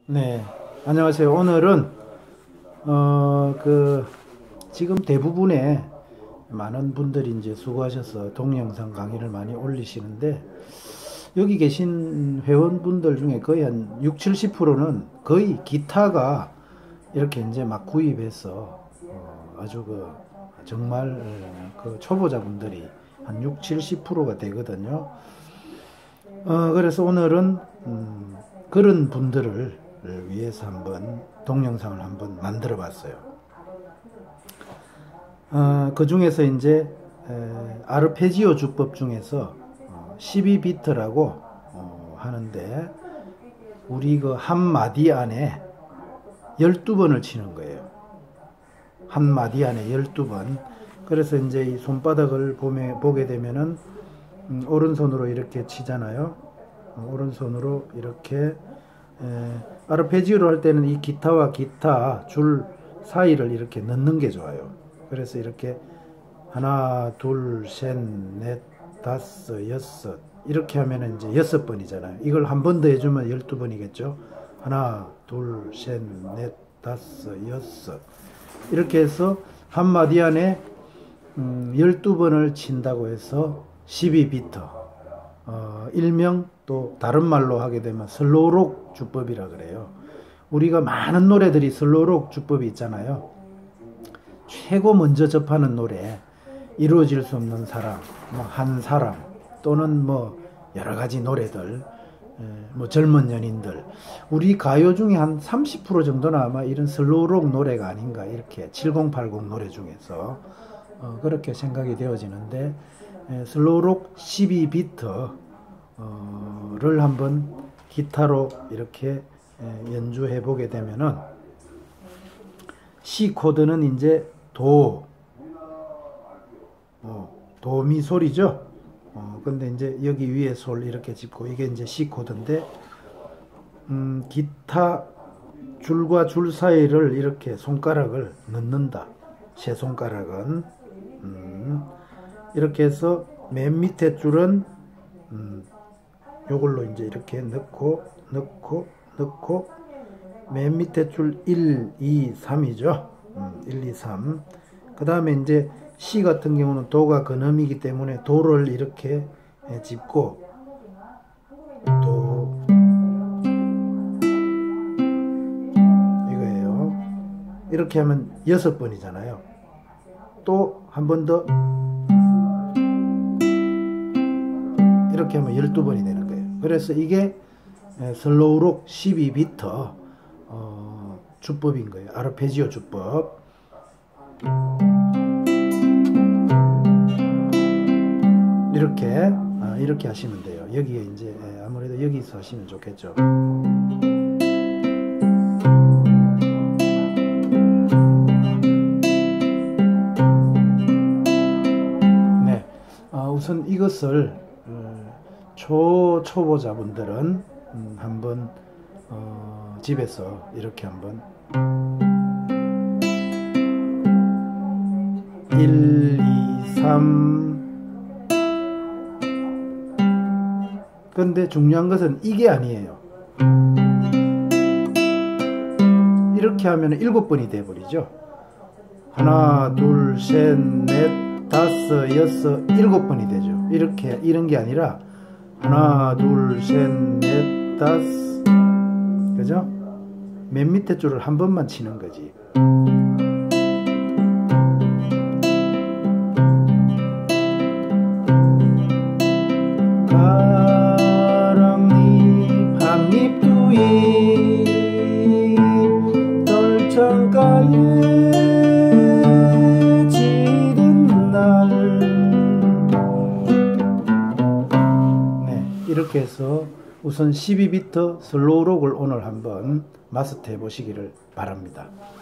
네, 안녕하세요. 오늘은 지금 대부분의 많은 분들이 이제 수고하셔서 동영상 강의를 많이 올리시는데, 여기 계신 회원분들 중에 거의 한 6, 70%는 거의 기타가 이렇게 이제 막 구입해서 아주 정말 초보자분들이 한 6, 70%가 되거든요. 그래서 오늘은 그런 분들을 위해서 한번 동영상을 한번 만들어 봤어요. 그 중에서 이제 아르페지오 주법 중에서 12비트라고 하는데, 우리 그 한 마디 안에 12번을 치는 거예요. 한 마디 안에 12번. 그래서 이제 이 손바닥을 보게 되면은 오른손으로 이렇게 치잖아요. 오른손으로 이렇게 아르페지오를 할 때는 이 기타와 기타 줄 사이를 이렇게 넣는 게 좋아요. 그래서 이렇게 하나, 둘, 셋, 넷, 다섯, 여섯 이렇게 하면은 이제 6번이잖아요. 이걸 한 번 더 해주면 12번이겠죠. 하나, 둘, 셋, 넷, 다섯, 여섯 이렇게 해서 한 마디 안에 12번을 친다고 해서 12비트, 일명 또 다른 말로 하게 되면 슬로우록 주법이라 그래요. 우리가 많은 노래들이 슬로우록 주법이 있잖아요. 최고 먼저 접하는 노래, 이루어질 수 없는 사랑, 한 사람, 또는 여러 가지 노래들, 젊은 연인들, 우리 가요 중에 한 30% 정도는 아마 이런 슬로우록 노래가 아닌가, 이렇게 7080 노래 중에서 그렇게 생각이 되어지는데, 슬로우록 12비트를 한번 기타로 이렇게 연주해 보게 되면은, C 코드는 이제 도미 소리죠. 근데 이제 여기 위에 솔 이렇게 짚고, 이게 이제 C 코드인데, 기타 줄과 줄 사이를 이렇게 손가락을 넣는다. 세 손가락은 이렇게 해서 맨 밑에 줄은 요걸로 이제 이렇게 넣고 맨 밑에 줄 1, 2, 3이죠. 1, 2, 3. 그 다음에 이제 C 같은 경우는 도가 근음이기 때문에 도를 이렇게 짚고, 도, 이거예요. 이렇게 하면 6번이잖아요. 또 한 번 더 이렇게 하면 12번이 되는 거예요. 그래서 이게 슬로우록 12비트 주법인 거예요. 아르페지오 주법. 이렇게 하시면 돼요. 여기에 이제 아무래도 여기서 하시면 좋겠죠. 네, 우선 이것을 초보자분들은 한번 집에서 이렇게 한번 1, 2, 3. 근데 중요한 것은 이게 아니에요. 이렇게 하면 7번이 돼버리죠. 하나, 둘, 셋, 넷, 다섯, 여섯, 7번이 되죠. 이런 게 아니라 하나, 둘, 셋, 넷, 다섯, 그죠? 맨 밑에 줄을 한 번만 치는 거지. 가랑잎 한잎 두잎 떨창가에 지는 날. 네, 이렇게 해서 우선 12비트 슬로우록을 오늘 한번 마스터해 보시기를 바랍니다.